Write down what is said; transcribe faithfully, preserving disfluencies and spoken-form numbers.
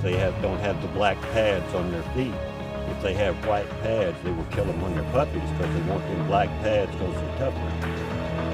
they have, don't have the black pads on their feet. If they have white pads, they will kill them when they're puppies because they want them black pads because they're tougher.